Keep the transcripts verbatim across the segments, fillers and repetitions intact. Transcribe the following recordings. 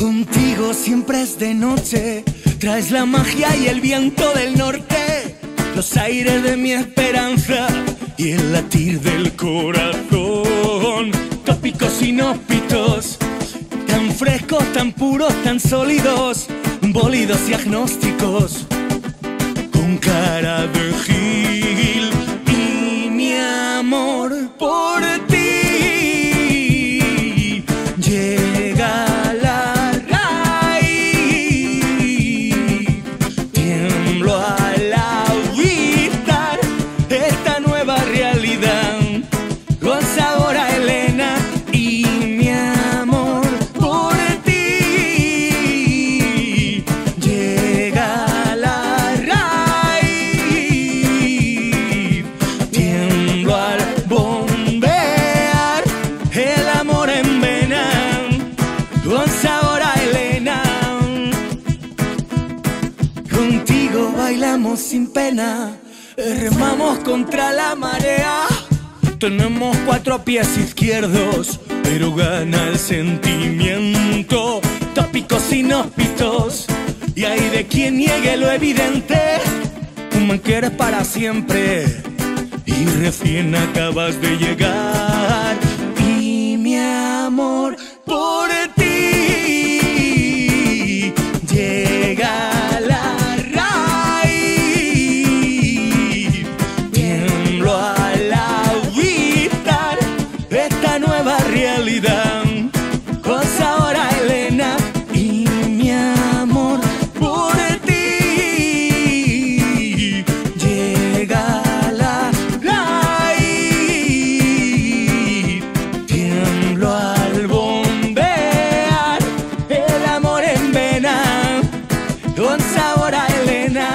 Contigo siempre es de noche, traes la magia y el viento del norte, los aires de mi esperanza y el latir del corazón. Tópicos inhóspitos, tan frescos, tan puros, tan sólidos, bólidos y agnósticos, con cara de gil. Y mi amor por ti llega a la raíz. Tiemblo al habitar esta nueva realidad, con sabor a Elena. Y mi amor por ti llega a la raíz. Tiemblo al bombear el amor en vena, con sabor a Elena. Contigo bailamos sin pena, remamos contra la marea. Tenemos cuatro pies izquierdos, pero gana el sentimiento. Tópicos inhóspitos, y hay de quien niegue lo evidente. Tú me quieres para siempre y recién acabas de llegar. Y mi amor por ti llega a la raíz. Tiemblo al habitar esta nueva realidad, con sabor a Elena. Y mi amor por ti llega a la raíz. Tiemblo al bombear el amor en vena, con sabor a Elena.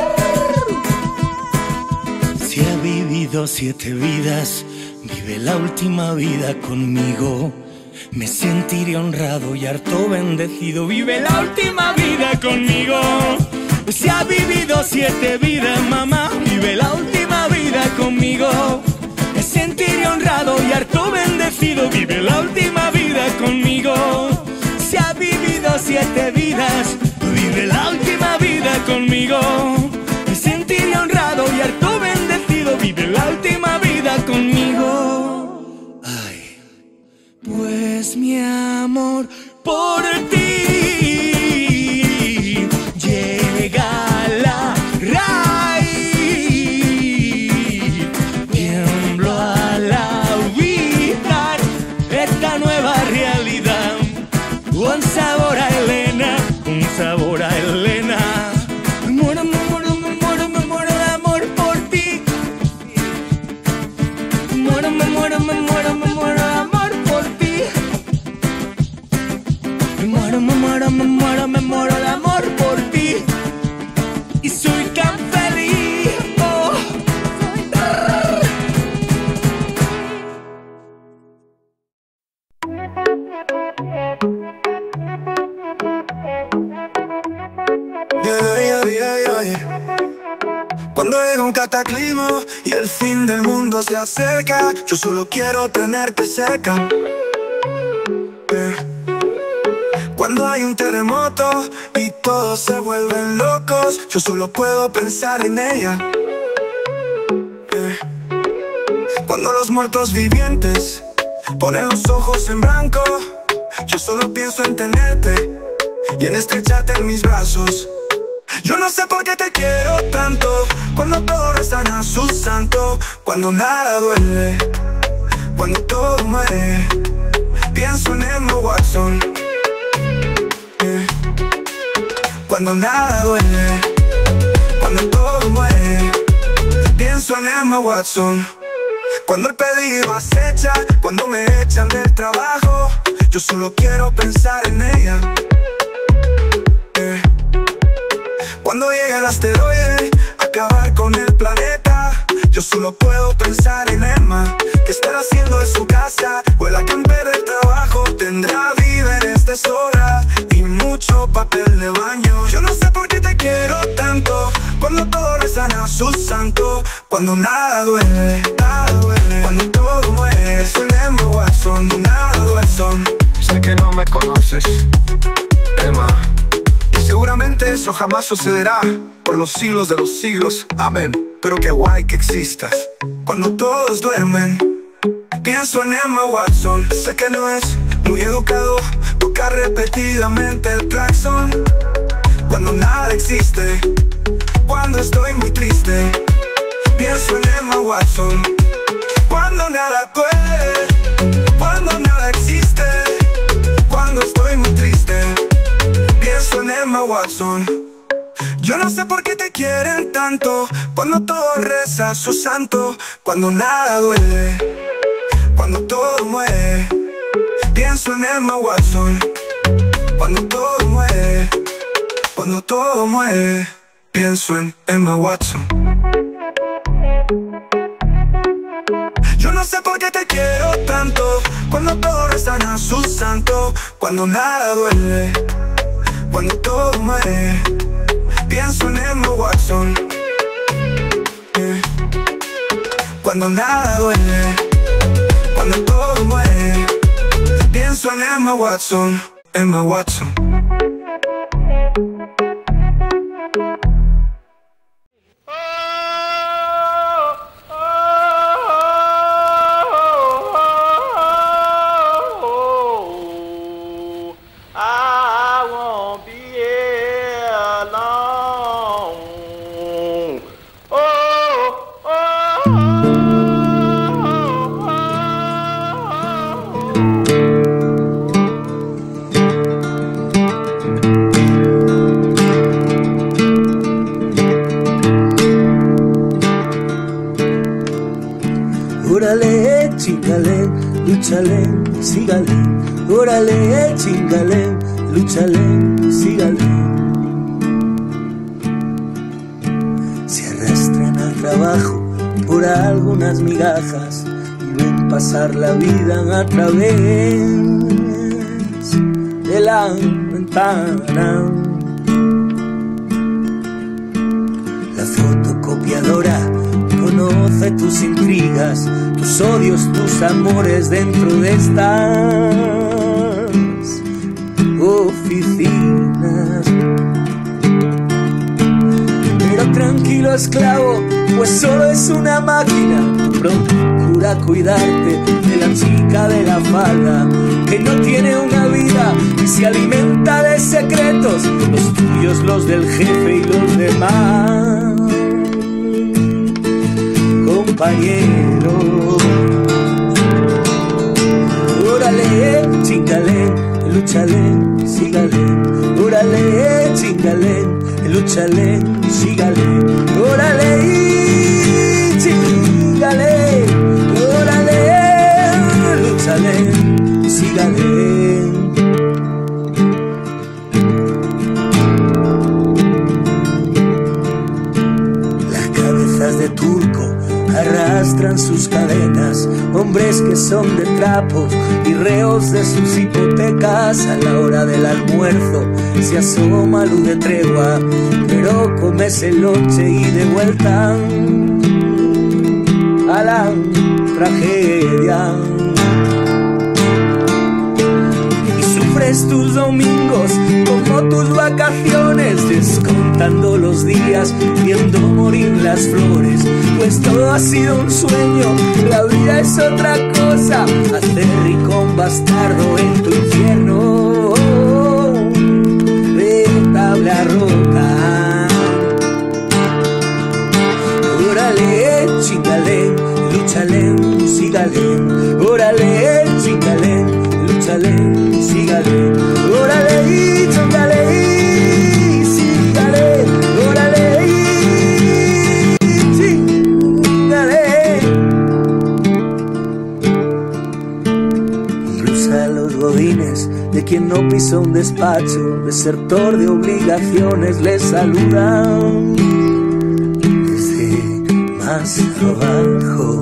Si ha vivido siete vidas, vive la última vida conmigo. Me sentiré honrado y harto bendecido. Vive la última vida conmigo. Si ha vivido siete vidas, mamá, vive la última vida conmigo. Me sentiré honrado y harto bendecido. Vive la última vida conmigo. Si ha vivido siete vidas, vive la última vida conmigo. Me sentiré honrado y harto bendecido. Vive la última vida conmigo. Ay, pues mi amor por ti llega a la raíz. Tiemblo al habitar esta nueva realidad, con sabor a Elena, con sabor a Elena. Me muero, me muero, me muero, me muero de amor por ti. Me muero, me muero, me muero, me muero de amor por ti. Me muero, me muero, me muero, me muero de amor por ti. Y soy tan feliz. Oh. Yeah, yeah, yeah, yeah, yeah. Cuando llega un cataclismo y el fin del mundo se acerca, yo solo quiero tenerte cerca. Yeah. Cuando hay un terremoto y todos se vuelven locos, yo solo puedo pensar en ella. Yeah. Cuando los muertos vivientes ponen los ojos en blanco, yo solo pienso en tenerte y en estrecharte en mis brazos. Yo no sé por qué te quiero tanto, cuando todos rezan a su santo, cuando nada duele, cuando todo muere. Pienso en Emma Watson. Yeah. Cuando nada duele, cuando todo muere. Pienso en Emma Watson. Cuando el peligro acecha, cuando me echan del trabajo, yo solo quiero pensar en ella. Yeah. Cuando llega el asteroide, acabar con el planeta, yo solo puedo pensar en Emma. ¿Qué estará haciendo en su casa? Huele a camper del trabajo, tendrá víveres de sobra y mucho papel de baño. Yo no sé por qué te quiero tanto, cuando todos rezan a su santo, cuando nada duele, nada duele, cuando todo muere. Soy Emma Watson, nada duele son. Sé que no me conoces, eso jamás sucederá por los siglos de los siglos, amén. Pero qué guay que existas cuando todos duermen. Pienso en Emma Watson. Sé que no es muy educado tocar repetidamente el claxon cuando nada existe, cuando estoy muy triste. Pienso en Emma Watson. Cuando nada puede, cuando nada existe, cuando estoy muy triste. Pienso en Emma Watson. Yo no sé por qué te quieren tanto cuando todo reza su santo, cuando nada duele, cuando todo muere. Pienso en Emma Watson. Cuando todo muere, cuando todo muere. Pienso en Emma Watson. Yo no sé por qué te quiero tanto cuando todo rezan a su santo, cuando nada duele, cuando todo muere. Pienso en Emma Watson. eh. Cuando nada duele, cuando todo muere. Pienso en Emma Watson. Emma Watson. Órale, chingale, lúchale, sígale. Órale, chingale, lúchale, sígale. Se arrastran al trabajo por algunas migajas y ven pasar la vida a través de la ventana. La fotocopiadora conoce tus intrigas, tus odios, tus amores dentro de estas oficinas. Pero tranquilo, esclavo, pues solo es una máquina. Procura cuidarte de la chica de la falda, que no tiene una vida y se alimenta de secretos, los tuyos, los del jefe y los demás. Compañero, órale, chingale, lúchale, sígale. Órale, chingale, lúchale, sígale. Órale, chingale, órale, lúchale, sígale. De turco arrastran sus cadenas, hombres que son de trapos y reos de sus hipotecas. A la hora del almuerzo se asoma luz de tregua, pero comes el lonche y de vuelta a la tragedia. Sufres tus domingos como tus vacaciones, descontando los días, viendo morir las flores, pues todo ha sido un sueño, la vida es otra cosa. Hacer rico un bastardo en tu infierno de tabla rota. Órale, chingale, lúchale, sígale. Órale, chingale, lúchale, sígale. Órale, chingale, sígale. Órale, chingale. Blusa a los godines de quien no pisó un despacho, desertor de obligaciones, les saludan desde más abajo.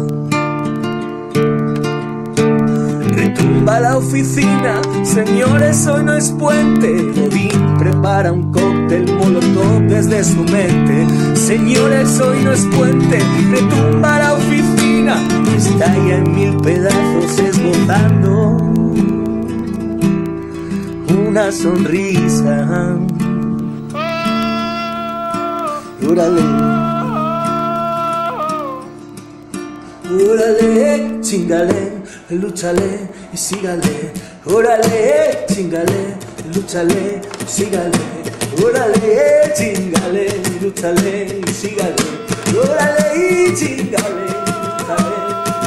Retumba la oficina, señores, hoy no es puente. Odín prepara un cóctel molotov desde su mente. Señores, hoy no es puente. Retumba la oficina, estalla en mil pedazos esbozando una sonrisa. órale. Órale, chingale, lúchale y sígale. Órale, chingale, lúchale y sígale. Órale, chingale, lúchale y sígale. Órale, chingale, lúchale.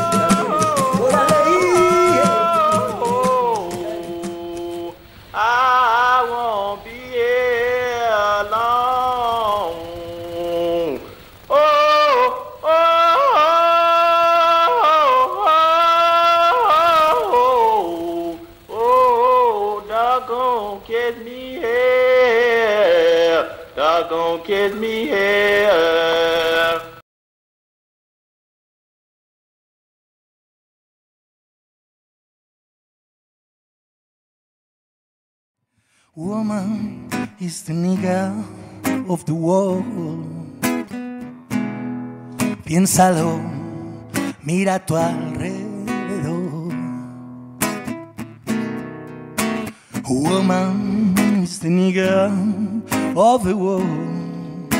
Kiss me here, doggone kiss me here. Woman is the nigga of the world. Piénsalo, mira a tu alrededor. Woman is the nigga of the world.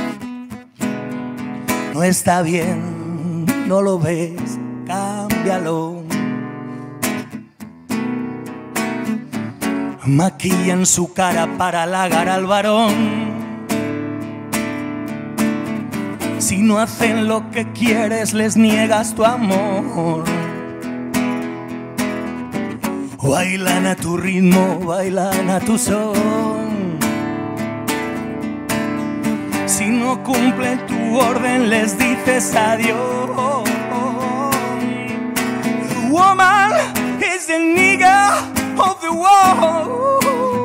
No está bien, no lo ves, cámbialo. Maquillan su cara para halagar al varón. Si no hacen lo que quieres, les niegas tu amor. Bailan a tu ritmo, bailan a tu son. Si no cumplen tu orden, les dices adiós. Woman is the nigga of the world.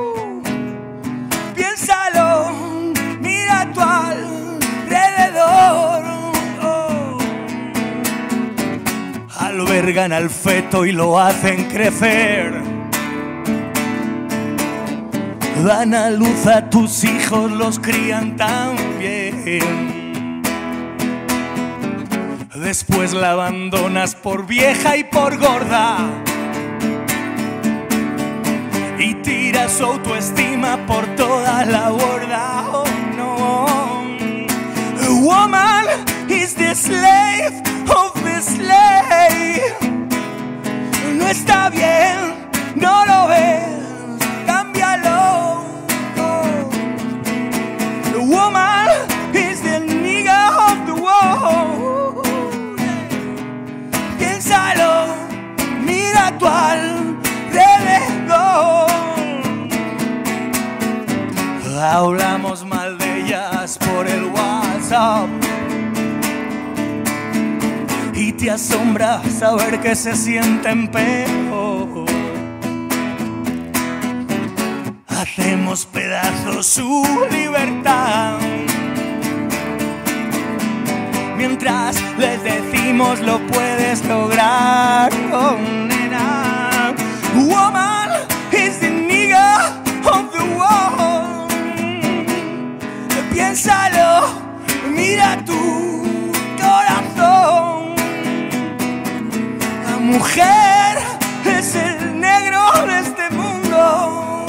Piénsalo, mira a tu alrededor. Oh. Albergan al feto y lo hacen crecer. Dan a luz a tus hijos, los crían también. Después la abandonas por vieja y por gorda. Y tira su autoestima por toda la borda. Oh no. A woman is the slave of the slave. No está bien, no lo ves, cámbialo. Oh. A woman is the nigga of the world. Piénsalo, mira a tu alrededor. Hablamos mal de ellas por el WhatsApp y te asombra saber que se sienten peor. Hacemos pedazos su libertad mientras les decimos lo puedes lograr. Oh, nena. Woman is the nigga of the world. Piénsalo, mira tu corazón. La mujer es el negro de este mundo.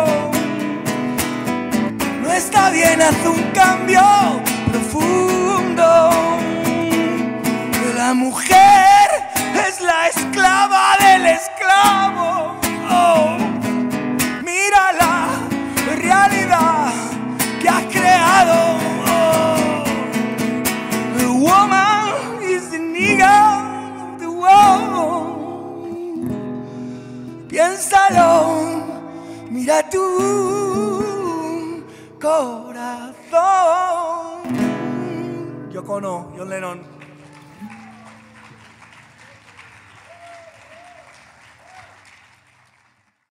No está bien, haz un cambio profundo. La mujer es la esclava del esclavo. Oh, mira la realidad que has creado. Oh, the woman is the nigga of the world. Piénsalo, mira tu corazón. Yoko Ono, John Lennon.